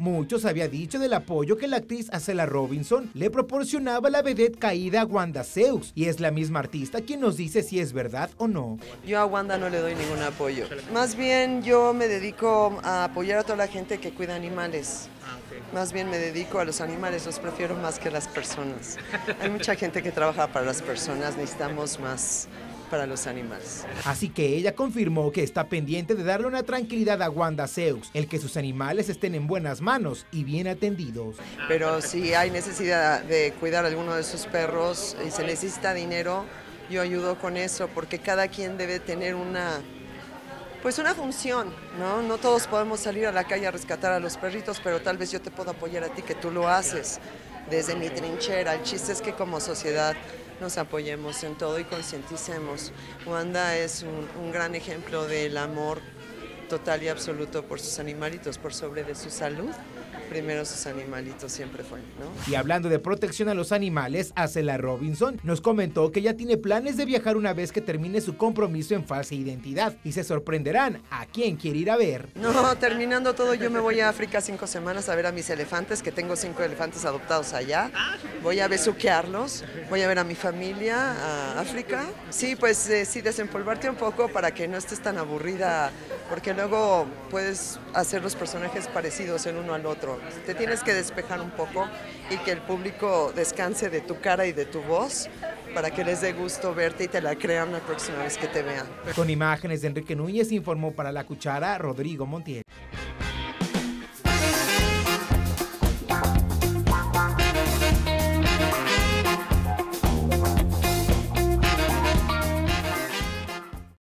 Muchos había dicho del apoyo que la actriz Acela Robinson le proporcionaba a la vedette caída Wanda Seux, y es la misma artista quien nos dice si es verdad o no. Yo a Wanda no le doy ningún apoyo. Más bien yo me dedico a apoyar a toda la gente que cuida animales. Más bien me dedico a los animales, los prefiero más que las personas. Hay mucha gente que trabaja para las personas, necesitamos más para los animales. Así que ella confirmó que está pendiente de darle una tranquilidad a Wanda Seux, el que sus animales estén en buenas manos y bien atendidos. Pero si hay necesidad de cuidar a alguno de sus perros y se necesita dinero, yo ayudo con eso, porque cada quien debe tener una función, ¿no? No todos podemos salir a la calle a rescatar a los perritos, pero tal vez yo te puedo apoyar a ti, que tú lo haces desde mi trinchera. El chiste es que como sociedad nos apoyemos en todo y concienticemos. Wanda es un gran ejemplo del amor total y absoluto por sus animalitos, por sobre de su salud. Primero sus animalitos siempre fue, ¿no? Y hablando de protección a los animales, Acela Robinson nos comentó que ya tiene planes de viajar una vez que termine su compromiso en falsa identidad, y se sorprenderán a quién quiere ir a ver. No, terminando todo yo me voy a África 5 semanas a ver a mis elefantes, que tengo 5 elefantes adoptados allá. Voy a besuquearlos, voy a ver a mi familia, a África. Sí, pues sí, desempolvarte un poco para que no estés tan aburrida, porque luego puedes hacer los personajes parecidos el uno al otro. Te tienes que despejar un poco y que el público descanse de tu cara y de tu voz para que les dé gusto verte y te la crean la próxima vez que te vean. Con imágenes de Enrique Núñez, informó para La Cuchara Rodrigo Montiel.